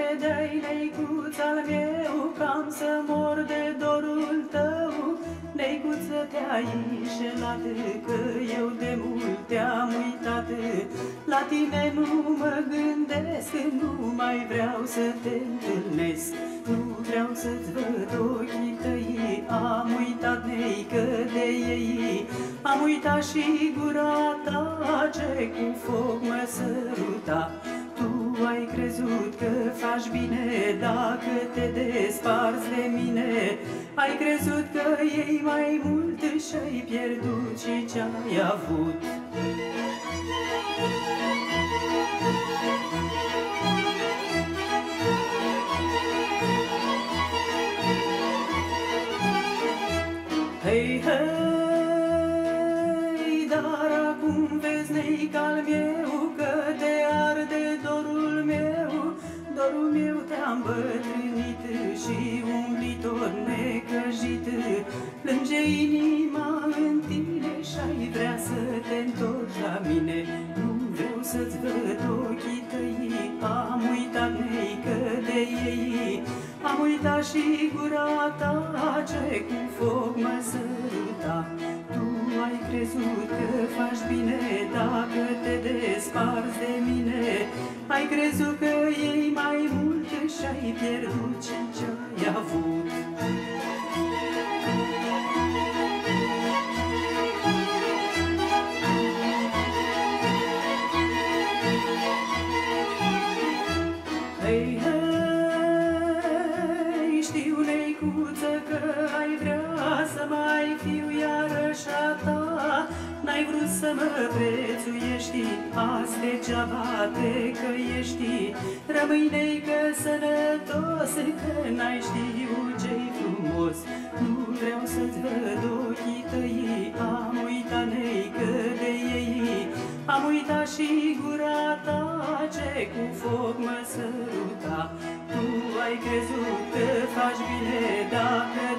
credeai, neicuț al meu, că am să mor de dorul tău? Neicuță, te-ai înșelat, că eu de mult te-am uitat. La tine nu mă gândesc, nu mai vreau să te întâlnesc. Nu vreau să-ți văd ochii tăi, am uitat, neică, de ei. Am uitat și gura ta, ce cu foc mă săruta. Tu ai crezut că faci bine dacă te desparți de mine. Ai crezut că iei mai mult și-ai pierdut și ce-ai avut. Hei, hei, dar acum vezi, neic-al meu, că te arde dorul meu. Dorul meu te-a îmbătrânit și umbli tot necăjit. Plânge inima în tine și-ai vrea să te întorci la mine. Nu vreau să-ți văd ochii tăi, am uitat, neică, de ei. Am uitat și gura ta, ce cu foc mă săruta. Tu ai crezut că faci bine dacă te desparți de mine. Ai crezut că iei mai mult și-ai pierdut ce-ai avut. Hei, hei, știu, neicuță, că ai vrea să mai fiu iarăși a ta. N-ai vrut să mă prețuiești, azi degeaba te căiești. Rămâi, neică, sănătos, că n-ai știut ce-i frumos. Nu vreau să-ți văd ochii tăi, am uitat, neică, de ei. Am uitat și gura ta, ce cu foc mă săruta. Tu ai crezut că faci bine dacă